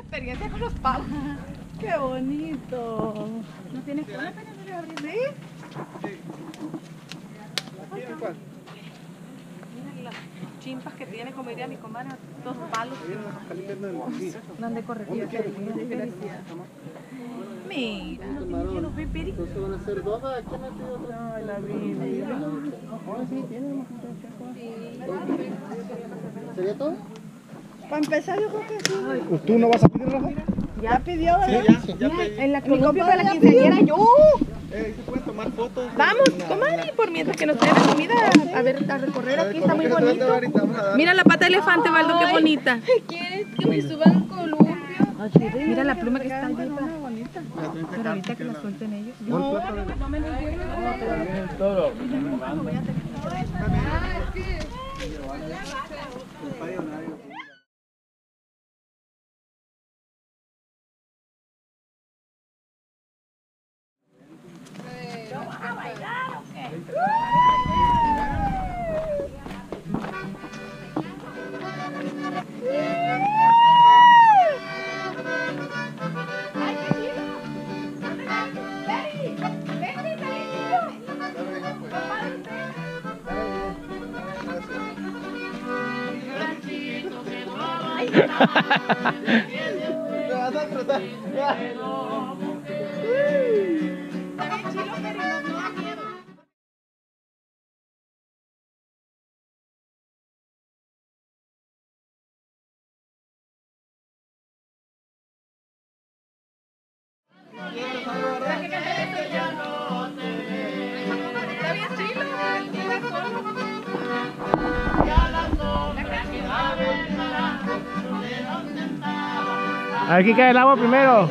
experiencia con los pavos. ¡Qué bonito! ¿No tienes cola para abrir? ¿Sí? ¿Aquí en cuál? Miren las chimpas que tiene, como diría mi comadre, dos palos. ¿Dónde correría? Mira, Entonces van a ser dos, aquí metido. Ay, la vida. ¿Sería todo? Para empezar, yo creo que sí. ¿Tú no vas a pedir, Rafa? Ya pidió, ¿verdad? ya pedí. en la Mi columpio para la compadre ya quinceañera yo. ¿Se pueden tomar fotos? Vamos, comadre, por mientras que nos trae la comida a ver, a recorrer aquí, está muy bonito. Mira la pata de elefante, Valdo, qué bonita. ¿Quieres que me suban un columpio? Mira la pluma que está allí. bonita. Pero ahorita que la suelten ellos. No, Me vas a tratar. A ver, ¿quién cae el agua primero?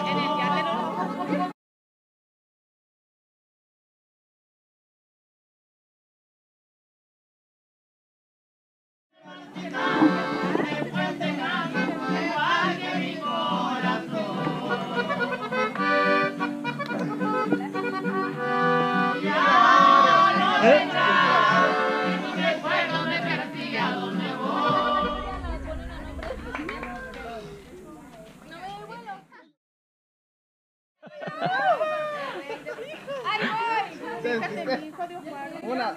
Una.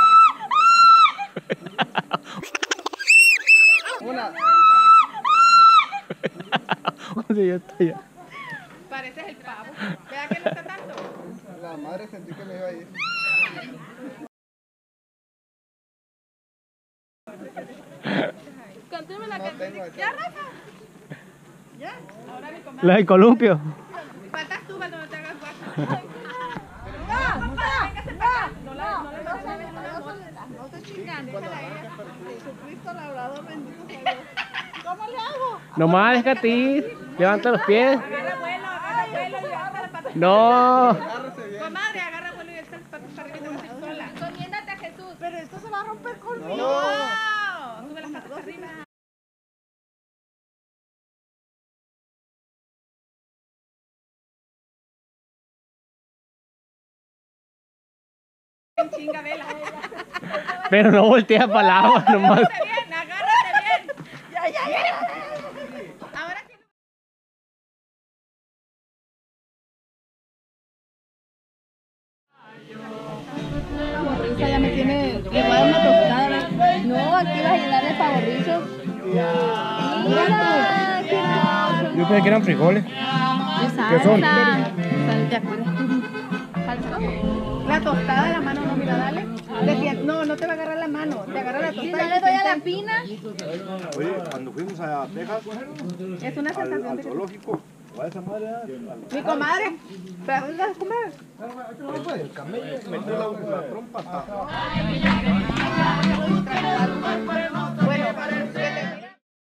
¿Dónde yo estoy ya? Pareces el pavo. Vea que no está tanto. La madre sentí que me iba a ir. Cántame la No tengo canción. acá. ¿Ya, Rafa? ¿Ya? Ahora mi comadre. La del columpio. Faltas tú cuando no te hagas guapo. No se chingan. Jesucristo, labrador, bendito sea Dios. ¿Cómo le hago? Nomás déjate ir. Levanta los pies. Agarra vuelo y agarra la pata. No. Agárrese bien. Comadre, agarra vuelo y alza las patas para arriba y te vas a ir sola. Encomiéndate a Jesús. Pero esto se va a romper conmigo. No, sube las patas para arriba. Chinga vela. Pero no voltea para el agua nomás. Agárrate bien. Ya. Ahora sí. Risa ya me tiene igual una tostada. No, aquí vas a llenar de favorrizos. Mira, qué hermoso. Yo pensé que eran frijoles. ¿Qué son? ¿Te acuerdas? ¿Salsa? La tostada de la mano, no, mira, dale. Decía, no te va a agarrar la mano, te agarra la Si tostada. no le doy a la pina. Oye, cuando fuimos a Texas, Es una sensación al de que... zoológico, a esa madre, Mi comadre, ¿pero dónde vas a comer? el camello metió la trompa hasta... Bueno, que te...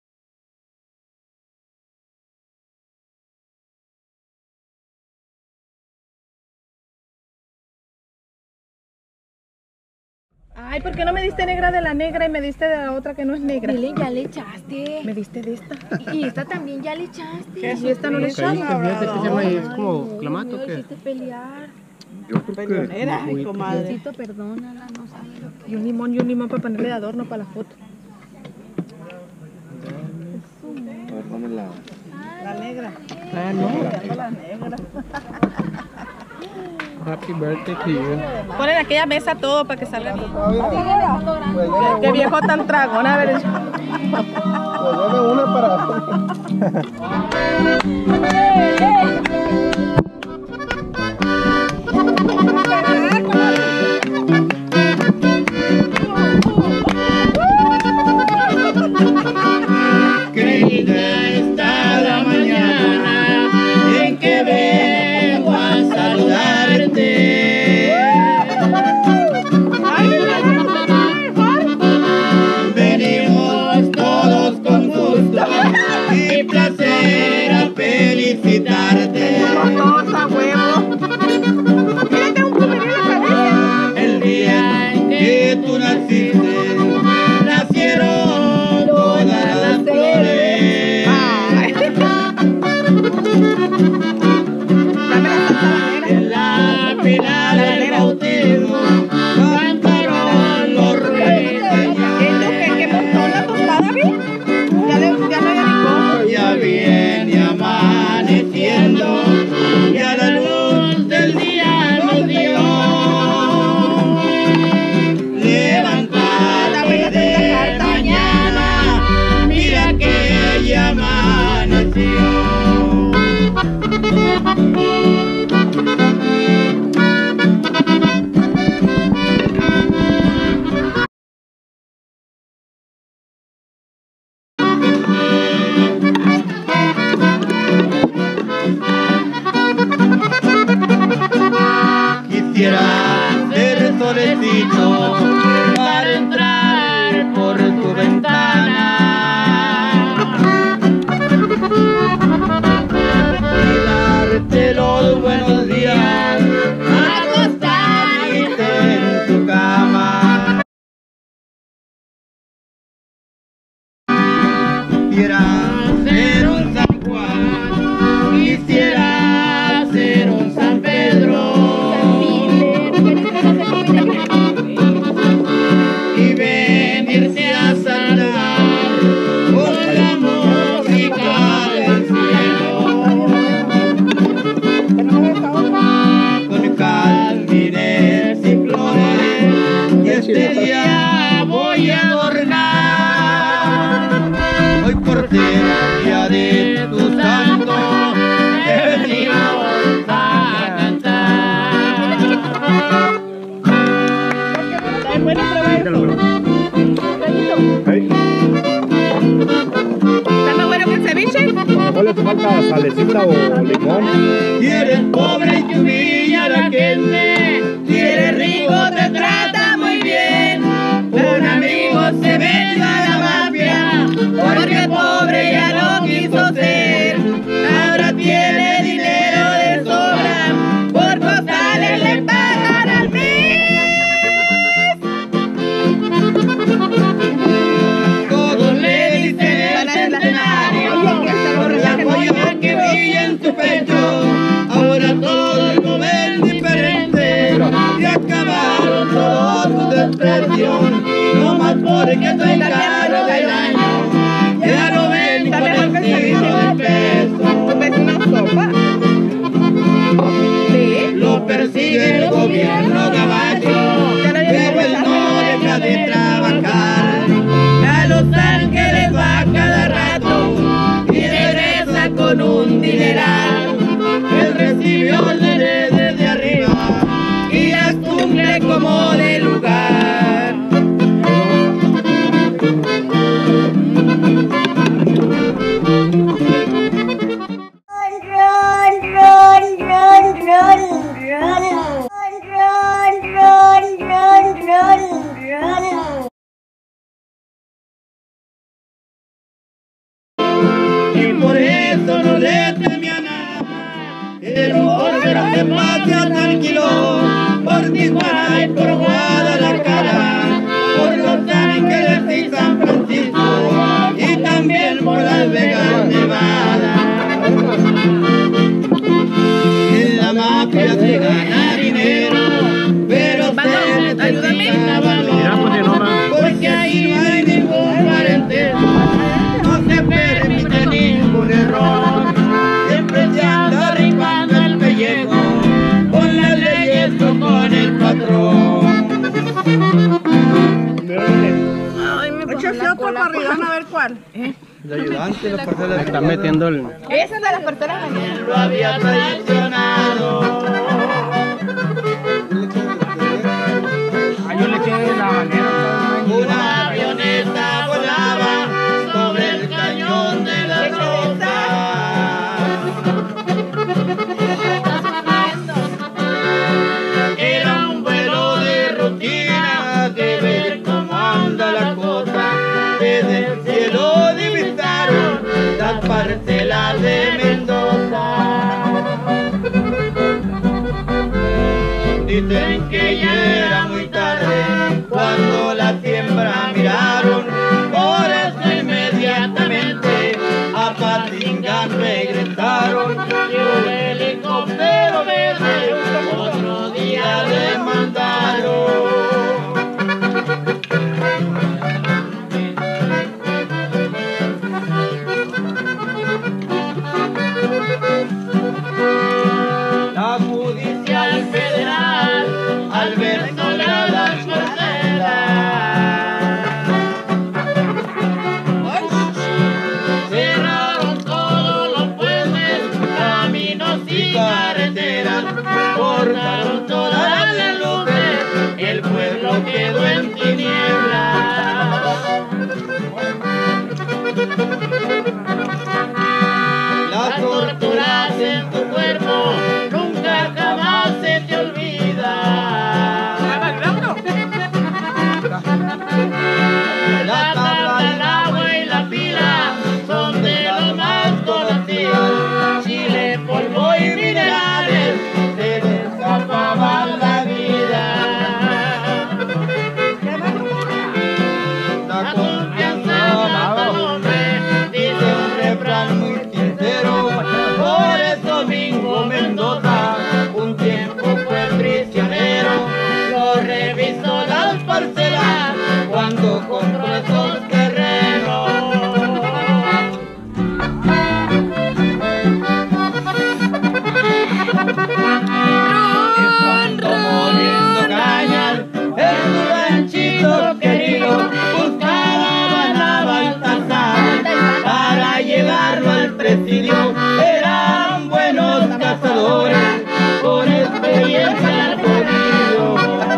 Ay, ¿por qué no me diste negra de la negra y me diste de la otra que no es negra? Dile, ya le echaste. Me diste de esta. Y esta también ya le echaste. Y esta no le echaste. Fíjate que se llama ahí, es como Ay, clamato me que. hiciste pelear. Peleonera, ay, comadre. Diosito, perdónala, no sabe lo que... Y un limón para ponerle de adorno para la foto. A ver, dame la... La negra. Ah, no. La negra. Happy birthday to you. Ponen aquella mesa todo para que salga bien. Pues Qué viejo tan tragón, a ver. deme una para... Querida, está la mañana en que vengo a saludarte. Venimos todos con gusto y placer a felicitarte. El día en que tú naciste, nacieron todas las flores. En la final del bautismo cantaron los ruiseñores. ¿Qué montó la tostada, vi? Ya no había ni cómo. Ya viene amaneciendo y a la luz del día nos dio. Levántate de mañana, mira que ya amaneció. Quisiera ser solecito para entrar por tu ventana y darte los buenos días, acostarte en tu cama. Quisiera ser un San Juan, quisiera ser un San Pedro y venirte a saludar con la música del cielo, con jardines y flores, y este día voy a adornar. Hoy por ser día de tu santo, te venimos a cantar. ¿Está más bueno que el ceviche? ¿No le falta salecita o limón? Si eres pobre y te humilla la gente, si eres rico te trata muy bien. Un amigo se metió a la mafia porque pobre ya no quiso ser. Ahora tiene dinero de sobra, por costales le pagan al mes. Todos le dicen el centenario por la joya que brilla en su pecho. Ahora todos lo ven diferente y acabaron todos sus desprecios. No más porque soy caro del año, ya lo ven con el signo de peso. ¿Ves una sopa? Sí. Lo persigue el gobierno gabacho, pero él no deja de trabajar. A Los Ángeles va cada rato y regresa con un dineral. Él recibió órdenes desde arriba y las cumple como de lugar. Y por eso no le temía nada. El pero se pasa tranquilo por Tijuana y por Guadalajara, por Los Ángeles y San Francisco y también por Las Vegas, Nevada. En la mafia se gana dinero, pero se necesita valor, porque ahí no hay ningún parentesco, no se permite ningún error. ¿Cuál? De ayudante, la parcela. Me están metiendo el... Esa es de las parcelas de Lo había traicionado. Yo le eché la habanero. Una avioneta volaba sobre el cañón de la rosa. Era un vuelo de rutina, de ver cómo anda la cosa. Desde el cielo divisaron las parcelas de Mendoza. Dicen que ya era muy tarde cuando la siembra miraron, por eso inmediatamente a Patinga regresaron. Y un helicóptero verde otro día le mandaron. La judicial federal al ver sola las parcelas cerraron todos los puentes, caminos y carreteras, cortaron todas las luces, el pueblo quedó en tinieblas. Las torturas en tu cuerpo nunca jamás se te olvida. La tabla, el agua y la pila son de los más conocidos. Chile, polvo y minerales se les escapaban la vida. La confianza mata al hombre, dice un refrán muy sincero. Por eso mismo Mendoza un tiempo fue prisionero. Lo revisó las parcelas cuando compró esos terrenos. Moliendo cañas en su ranchito querido, buscaban a Baltasar para llevarlo al presidio. Eran buenos cazadores con experiencia al jodido.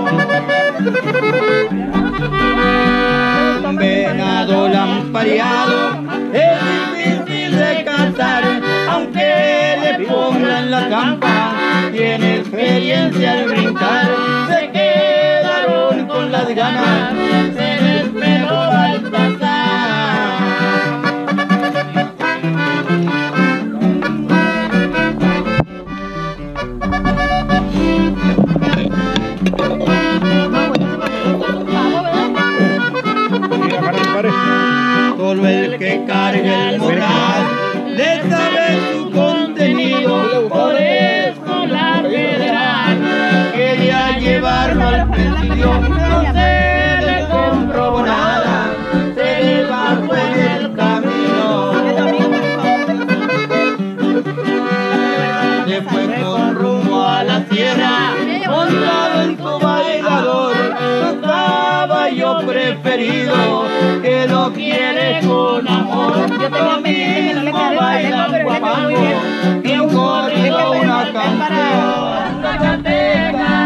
Un venado lampareado es difícil de cazar, aunque le pongan la campa, tiene experiencia al brincar. Se quedaron con las ganas, se les peló Baltasar. Solo el que carga el morral le sabe su contenido. Por eso la federal quería llevarlo al presidio. No se le comprobó nada, se le bajó en el camino. Se fue con rumbo a la sierra, montado en su bailador, su caballo preferido, que lo quiere con amor. Lo mismo baila un guapango y un corrido una canción. Zacatecas,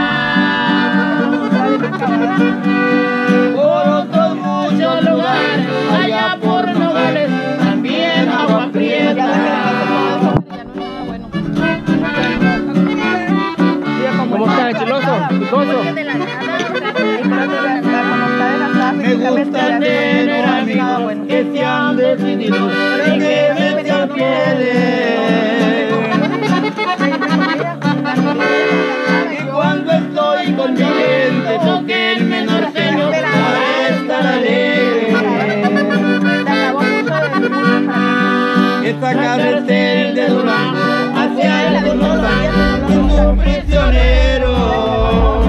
por otros muchos lugares, allá por Nogales, también Agua Prieta. ¿Cómo está, chiloso? ¿Picoso? Me gusta tener amigos que sean decididos y que me sean fieles. Y cuando estoy con mi gente, toque el menor señor para estar alegre. Esta carretera de Durango hacia el Donosa, un prisionero.